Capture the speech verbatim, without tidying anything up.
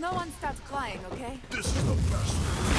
no one starts crying, okay? This is the best.